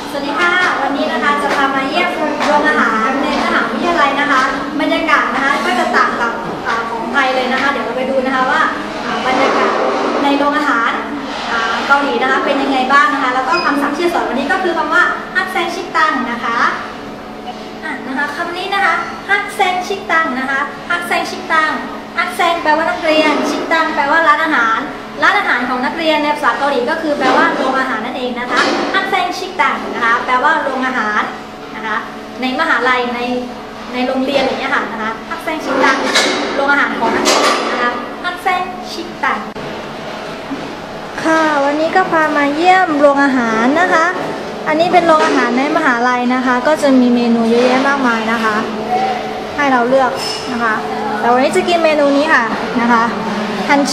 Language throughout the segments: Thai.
สวัสดีค่ะวันนี้นะคะจะพามาเยี่ยมโรงอาหารในมหาวิทยาลัยนะคะบรรยากาศนะคะก็จะต่างกับของไทยเลยนะคะเดี๋ยวเราไปดูนะคะว่าบรรยากาศในโรงอาหารเกาหลีนะคะเป็นยังไงบ้างนะคะแล้วก็คำศัพท์ที่สอนวันนี้ก็คือคำว่าฮักแซงชิกตังนะคะคำนี้นะคะฮักแซงชิกตังนะคะฮักแซงชิกตังฮักแซงแปลว่านักเรียนชิกตังแปลว่าร้านอาหารของนักเรียนในภาษาเกาหลีก็คือแปลว่าโรงอาหารนั่นเองนะคะฮักแซงชิกตังนะคะแปลว่าโรงอาหารนะคะในมหาลัยในโรงเรียนอย่างเงี้ยค่ะนะคะฮักแซงชิกตังโรงอาหารของนักเรียนนะคะฮักแซงชิกตังค่ะวันนี้ก็พามาเยี่ยมโรงอาหารนะคะอันนี้เป็นโรงอาหารในมหาลัยนะคะก็จะมีเมนูเยอะแยะมากมายนะคะให้เราเลือกนะคะแต่วันนี้จะกินเมนูนี้ค่ะนะคะฮัน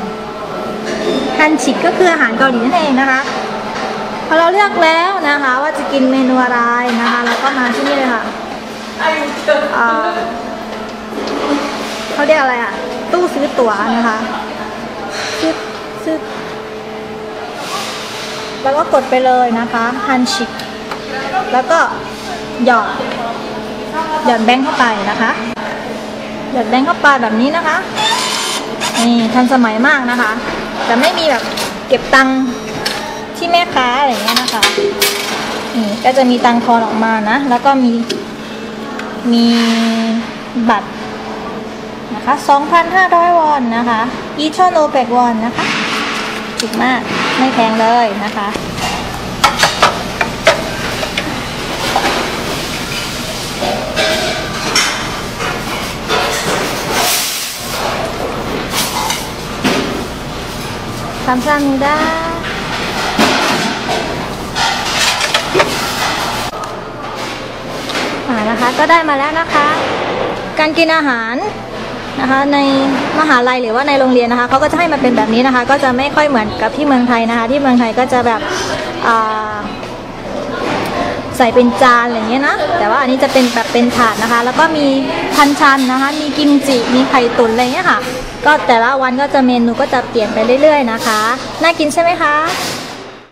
ชิกก็คืออาหารเกาหลีนั่นเองนะคะพอเราเลือกแล้วนะคะว่าจะกินเมนูอะไรนะคะแล้วก็มาที่นี่เลยค่ะเขาเรียกอะไรอ่ะตู้ซื้อตั๋วนะคะซื้อแล้วก็กดไปเลยนะคะฮันชิกแล้วก็หยอดแบงค์เข้าไปนะคะหยอดแบงค์เข้าไปแบบนี้นะคะนี่ทันสมัยมากนะคะแต่ไม่มีแบบเก็บตังค์ที่แม่ค้าอะไรเงี้ยนะคะนี่ก็จะมีตังค์ทอนออกมานะแล้วก็มีบัตรนะคะ 2,500 วอนนะคะ2,500 วอนนะคะถูกมากไม่แพงเลยนะคะ감사합니다นะคะก็ได้มาแล้วนะคะการกินอาหารนะคะในมหาลัยหรือว่าในโรงเรียนนะคะเขาก็จะให้มาเป็นแบบนี้นะคะก็จะไม่ค่อยเหมือนกับที่เมืองไทยนะคะที่เมืองไทยก็จะแบบใส่เป็นจานอะไรเงี้ยนะแต่ว่าอันนี้จะเป็นแบบเป็นถาดนะคะแล้วก็มีชันนะคะมีกิมจิมีไข่ตุ๋นอะไรเงี้ยค่ะก็แต่ละวันก็จะเมนูก็จะเปลี่ยนไปเรื่อยๆนะคะน่ากินใช่ไหมคะ